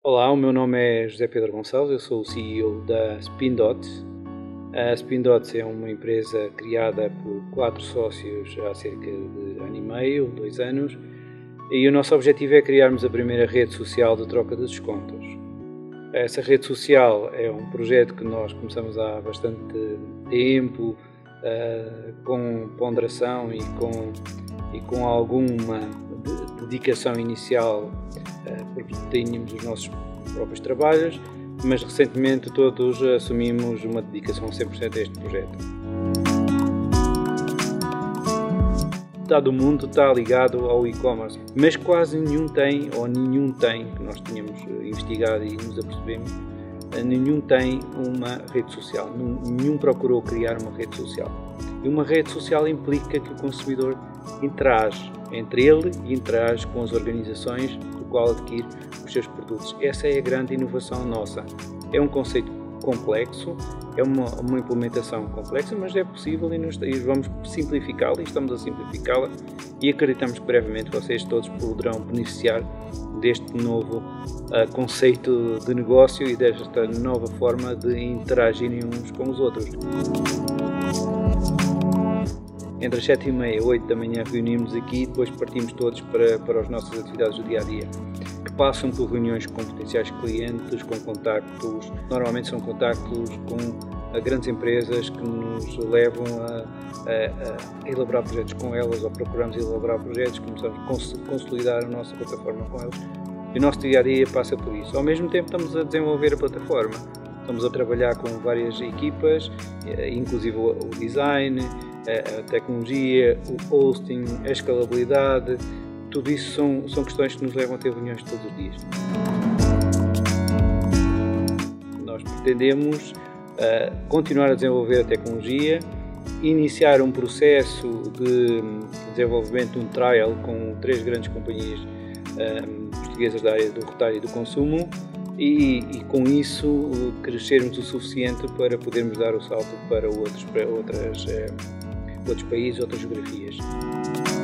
Olá, o meu nome é José Pedro Gonçalves, eu sou o CEO da Spindots. A Spindots é uma empresa criada por 4 sócios há cerca de ano e meio, 2 anos, e o nosso objetivo é criarmos a primeira rede social de troca de descontos. Essa rede social é um projeto que nós começamos há bastante tempo, com ponderação e com alguma dedicação inicial, porque tínhamos os nossos próprios trabalhos, mas recentemente todos assumimos uma dedicação 100% a este projeto. Metade do mundo está ligado ao e-commerce, mas quase nenhum tem, que nós tínhamos investigado e nos apercebemos, nenhum tem uma rede social, nenhum procurou criar uma rede social. E uma rede social implica que o consumidor interage entre ele e interage com as organizações do qual adquire os seus produtos. Essa é a grande inovação nossa. É um conceito complexo, é uma implementação complexa, mas é possível e vamos simplificá-la e estamos a simplificá-la e acreditamos que brevemente vocês todos poderão beneficiar deste novo conceito de negócio e desta nova forma de interagirem uns com os outros. Entre as 7h30 e 8 da manhã reunimos aqui e depois partimos todos para as nossas atividades do dia-a-dia, que passam por reuniões com potenciais clientes, com contactos, normalmente são contactos com grandes empresas que nos levam a elaborar projetos com elas, ou procuramos elaborar projetos, começamos a consolidar a nossa plataforma com elas. E o nosso dia-a-dia passa por isso. Ao mesmo tempo estamos a desenvolver a plataforma, estamos a trabalhar com várias equipas, inclusive o design, a tecnologia, o hosting, a escalabilidade, tudo isso são questões que nos levam a ter reuniões todos os dias. Nós pretendemos continuar a desenvolver a tecnologia, iniciar um processo de desenvolvimento, um trial com 3 grandes companhias portuguesas da área do retalho e do consumo e com isso crescermos o suficiente para podermos dar o salto para outros países, outras geografias.